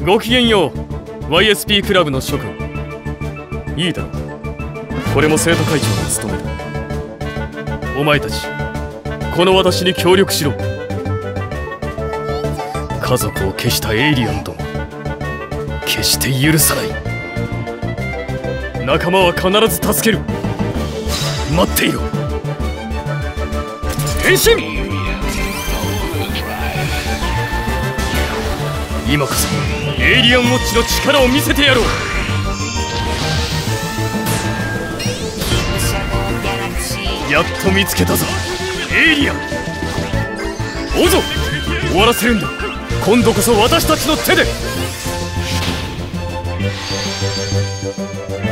ごきげんよう YSP クラブの諸君。いいだろう、これも生徒会長の務めだ。お前たちこの私に協力しろ。家族を消したエイリアンども決して許さない。仲間は必ず助ける。待っていろ。変身。今こそエイリアンウォッチの力を見せてやろう。やっと見つけたぞエイリアン。追うぞ。終わらせるんだ。今度こそ私たちの手で。